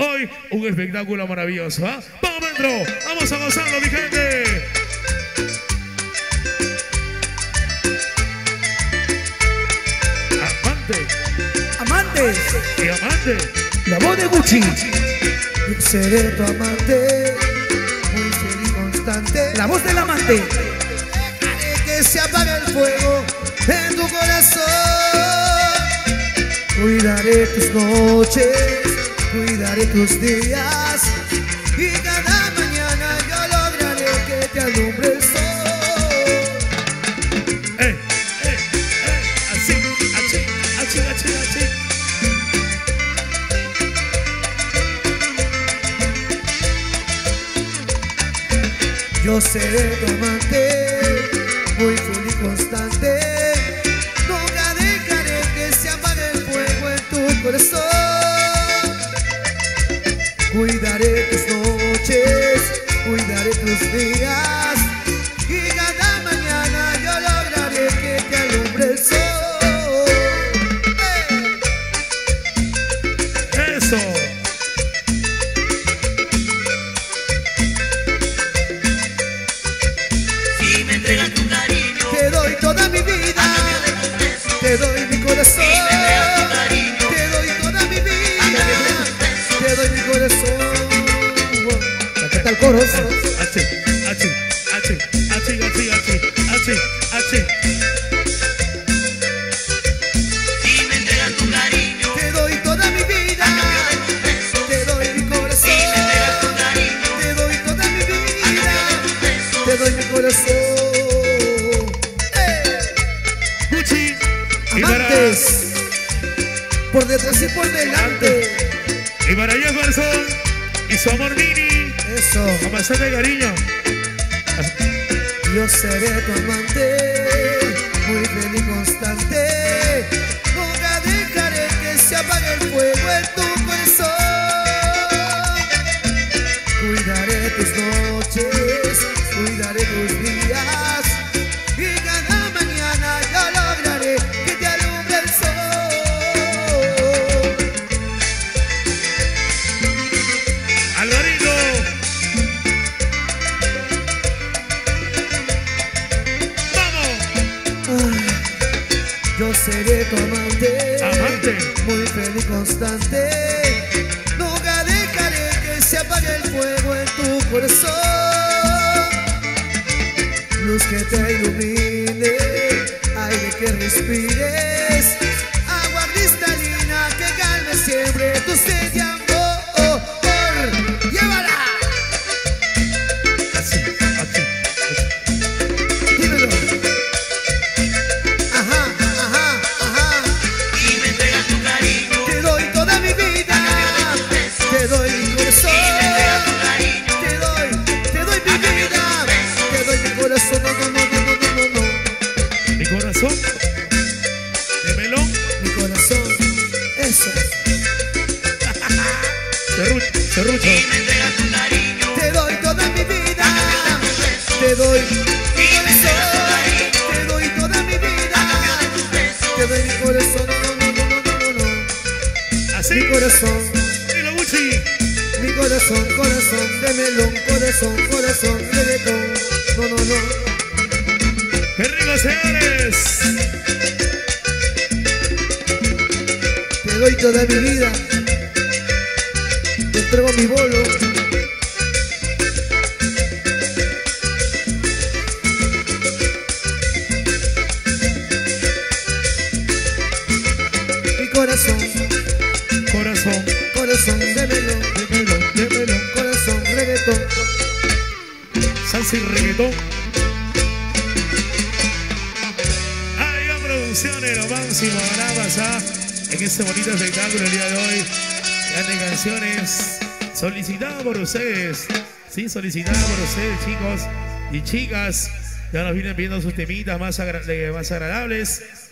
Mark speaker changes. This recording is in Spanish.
Speaker 1: Hoy un espectáculo maravilloso, ¿ah? ¡Vamos adentro! ¡Vamos a gozarlo, mi gente! Amante.
Speaker 2: Amantes.
Speaker 1: Y amante.
Speaker 2: La voz de Gucci. Yo seré tu amante, muy fiel y constante. La voz del amante. Dejaré que se apague el fuego en tu corazón. Cuidaré tus noches, cuidaré tus días, y cada mañana yo lograré que te alumbre el sol.
Speaker 1: Así, así, así, así, así.
Speaker 2: Yo seré tu amante, muy fiel y constante. Nunca dejaré que se apague el fuego en tu corazón. Cuidaré tus noches, cuidaré tus días, y cada mañana yo lograré que te alumbre el sol.
Speaker 1: Eso.
Speaker 3: Si me entregas tu cariño,
Speaker 2: Te doy toda mi vida, te doy mi corazón. Te doy toda mi vida, te doy mi corazón. ¿Qué tal coros?
Speaker 1: Así, así, así, así, así, así, así, así.
Speaker 3: si me entregas tu cariño,
Speaker 2: Te doy toda mi vida, te doy mi corazón. Te doy toda mi vida, te doy mi corazón.
Speaker 1: Gucci. Y para,
Speaker 2: Amantes, por detrás y por delante.
Speaker 1: y para Jefferson y su amor mini.
Speaker 2: Eso.
Speaker 1: Con bastante cariño.
Speaker 2: Yo seré tu amante, muy fiel y constante. Nunca dejaré que se apague el fuego en tu corazón. Cuidaré tus noches, cuidaré tus días, y cada mañana yo lograré que te alumbre el sol.
Speaker 1: Alvarito. Vamos.
Speaker 2: Yo seré tu amante,
Speaker 1: Amante.
Speaker 2: muy fiel y constante. Nunca dejaré que se apague el fuego en tu corazón. Luz que te ilumine, aire que respires, agua cristalina que calme siempre tu sed de amor. ¡Llévala!
Speaker 1: Así, así.
Speaker 2: Dímelo. Ajá, ajá, ajá.
Speaker 3: si me entregas tu cariño,
Speaker 2: Te doy toda mi vida, te doy mi corazón. Te doy mi vida, te doy mi corazón. No, no, no, no, no, no, no.
Speaker 1: Mi corazón. De melón.
Speaker 2: Mi corazón, eso.
Speaker 1: Serrucho.
Speaker 3: si me entregas tu cariño,
Speaker 2: Te doy toda mi vida, te doy mi corazón. Te doy toda mi vida, te doy mi corazón. No, no, no, no, no, no, no.
Speaker 1: Así.
Speaker 2: Mi corazón,
Speaker 1: Y lo Gucci.
Speaker 2: mi corazón, corazón de melón, corazón, corazón de reggaetón. No, no, no.
Speaker 1: ¡Qué rico, señores!
Speaker 2: Te doy toda mi vida, te entrego mi bolo. Mi corazón,
Speaker 1: Corazón.
Speaker 2: corazón de melón,
Speaker 1: De melón, de melón.
Speaker 2: corazón reggaetón.
Speaker 1: Salsa y reggaetón. Ay, la producciones, lo máximo, grabas, en este bonito espectáculo el día de hoy. Grandes canciones solicitadas por ustedes. Sí, solicitadas por ustedes, chicos y chicas. Ya nos vienen viendo sus temitas más agradables.